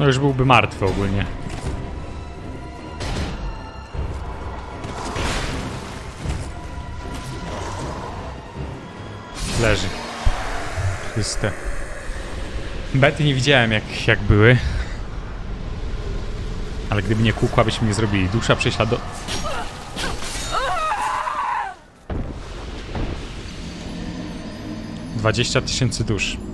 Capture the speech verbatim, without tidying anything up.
No już byłby martwy ogólnie. Leży. Chryste. Bety nie widziałem jak, jak były. Ale gdyby nie kukła, byśmy nie zrobili. Dusza prześladu... dwadzieścia tysięcy dusz.